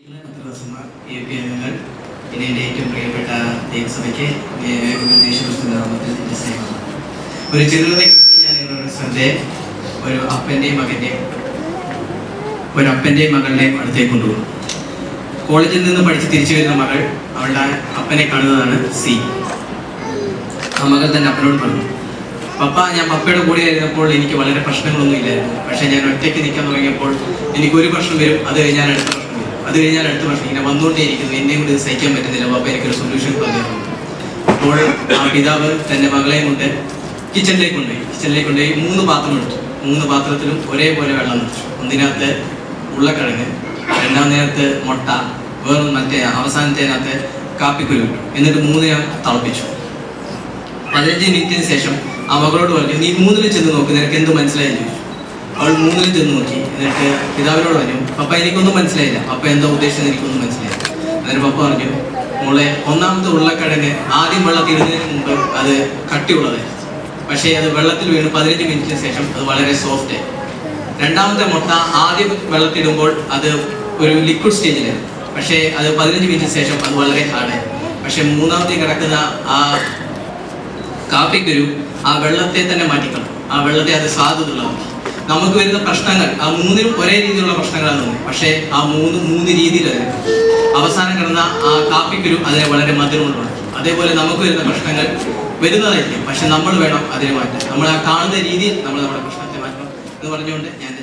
ഇനി എൻ്റെ ഏറ്റവും പ്രിയപ്പെട്ട ദൈവസഭയ്ക്ക് ഒരു ചെറുതയ്ക്ക് ഞാൻ നിങ്ങളുടെ ശ്രദ്ധയെ ഒരു അപ്പൻ്റെയും മകളുടെയും അടുത്തേക്ക് കൊണ്ടുപോകും. കോളേജിൽ നിന്ന് പഠിച്ച് തിരിച്ചു വരുന്ന മകൾ അവളുടെ അപ്പനെ കാണുന്നതാണ് സി. ആ മകൾ തന്നെ അപ്പനോട് പറഞ്ഞു, പപ്പ, ഞാൻ പപ്പയുടെ കൂടെ ആയിരുന്നപ്പോൾ എനിക്ക് വളരെ പ്രശ്നങ്ങളൊന്നും ഇല്ലായിരുന്നു. പക്ഷേ ഞാൻ ഒറ്റയ്ക്ക് നിൽക്കാൻ തുടങ്ങിയപ്പോൾ എനിക്കൊരു പ്രശ്നം വരും, അത് കഴിഞ്ഞാൽ അടുത്ത പ്രശ്നം വരും, അത് കഴിഞ്ഞാൽ അടുത്ത പ്രശ്നം ഇങ്ങനെ വന്നുകൊണ്ടേയിരിക്കുന്നു. എന്നെയും കൊണ്ട് ഇത് സഹിക്കാൻ പറ്റുന്നില്ല. പപ്പ എനിക്കൊരു സൊല്യൂഷൻ പറഞ്ഞു. അപ്പോൾ ആ പിതാവ് തൻ്റെ മകളെയും കൊണ്ട് കിച്ചണിലേക്ക് കൊണ്ടുപോയി 3 പാത്രം എടുത്തു. 3 പാത്രത്തിലും ഒരേപോലെ വെള്ളം നിറച്ചു. ഒന്നിനകത്ത് ഉരുളക്കിഴങ്ങ്, രണ്ടാമതിനകത്ത് മുട്ട, മറ്റേ അവസാനത്തേനകത്ത് കാപ്പിക്കുരു ഇട്ടു. എന്നിട്ട് 3 തിളപ്പിച്ചു. 15 മിനിറ്റിന് ശേഷം ആ മകളോട് പറഞ്ഞു, നീ 3 ചെന്ന് നോക്ക്, നിനക്ക് എന്ത് മനസ്സിലായി ചോദിച്ചു. അവൾ 3 ചെന്ന് നോക്കി. എന്നിട്ട് പിതാവിനോട് പറഞ്ഞു, പപ്പ എനിക്കൊന്നും മനസ്സിലായില്ല, പപ്പ എന്താ ഉദ്ദേശിച്ചത് എനിക്കൊന്നും മനസ്സിലായില്ല. എന്നിട്ട് പപ്പ പറഞ്ഞു, മോളെ, ഒന്നാമത്തെ ഉരുളക്കിഴങ്ങ് ആദ്യം വെള്ളത്തിൽ ഇടുന്നതിന് മുമ്പ് അത് കട്ടിയുള്ളതായിരുന്നു. പക്ഷേ അത് വെള്ളത്തിൽ വീണ് 15 മിനിറ്റിന് ശേഷം അത് വളരെ സോഫ്റ്റ് ആയി. രണ്ടാമത്തെ മുട്ട ആദ്യം വെള്ളത്തിടുമ്പോൾ അത് ഒരു ലിക്വിഡ് സ്റ്റേജിലായിരുന്നു. പക്ഷേ അത് 15 മിനിറ്റിന് ശേഷം അത് വളരെ ഹാർഡായി. പക്ഷെ മൂന്നാമത്തെ കിടക്കുന്ന ആ കാപ്പിക്കുരു ആ വെള്ളത്തെ തന്നെ മാറ്റിക്കണം. ആ വെള്ളത്തെ അത് സാധുതയുള്ളതാക്കി. നമുക്ക് വരുന്ന പ്രശ്നങ്ങൾ ആ 3നും ഒരേ രീതിയിലുള്ള പ്രശ്നങ്ങളാണ് തോന്നുന്നത്. പക്ഷേ ആ 3 രീതിയിലല്ല. അവസാനം കിടന്ന ആ കാപ്പിക്കുരു അതിനെ വളരെ മധുരമുള്ളതാണ്. അതേപോലെ നമുക്ക് വരുന്ന പ്രശ്നങ്ങൾ വരുന്നതായിരിക്കും, പക്ഷെ നമ്മൾ വേണം അതിനെ മാറ്റാൻ. നമ്മൾ ആ കാണുന്ന രീതിയിൽ നമ്മൾ നമ്മുടെ പ്രശ്നത്തെ മാറ്റണം എന്ന് പറഞ്ഞുകൊണ്ട് ഞാൻ